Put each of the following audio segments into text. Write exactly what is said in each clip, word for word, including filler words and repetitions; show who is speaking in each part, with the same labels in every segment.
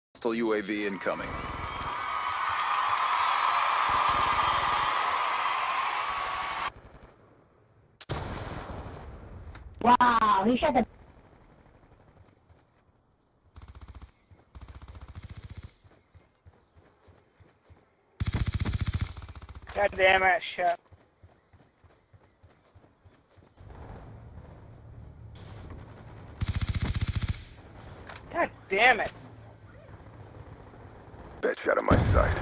Speaker 1: Hostile U A V incoming.
Speaker 2: Wow, he shot the...
Speaker 3: God damn it, shit. God damn it.
Speaker 4: Bad shot on my side.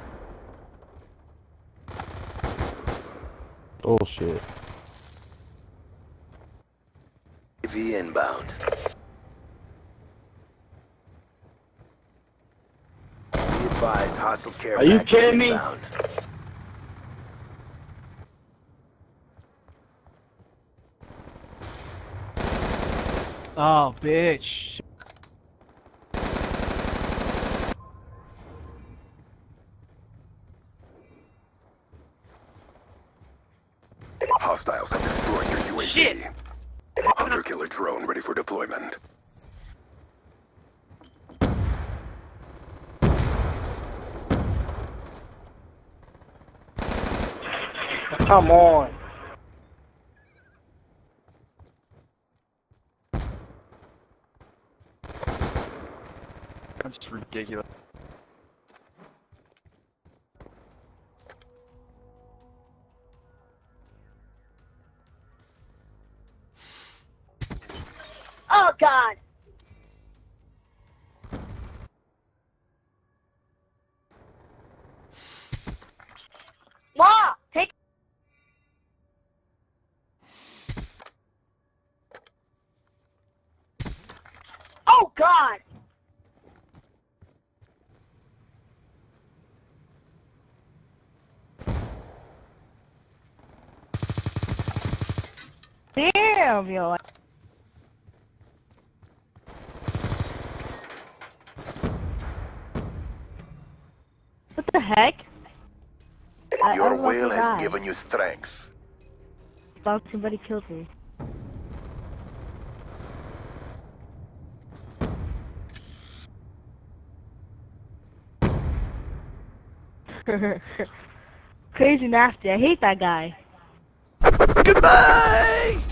Speaker 5: Oh shit.
Speaker 4: V inbound. Be advised, hostile care
Speaker 5: Are you
Speaker 4: package
Speaker 5: kidding me?
Speaker 4: inbound.
Speaker 6: Oh, bitch.
Speaker 4: Hostiles have destroyed your U A V.
Speaker 3: Shit.
Speaker 4: Hunter-killer drone ready for deployment.
Speaker 3: Come on.
Speaker 6: That's ridiculous.
Speaker 2: Oh, God! Law! Take... Oh, God!
Speaker 7: Damn, yo. What the heck? I,
Speaker 4: Your
Speaker 7: I want
Speaker 4: will
Speaker 7: to
Speaker 4: has
Speaker 7: die.
Speaker 4: given you strength.
Speaker 7: Thought somebody killed me. Crazy nasty. I hate that guy.
Speaker 1: Goodbye!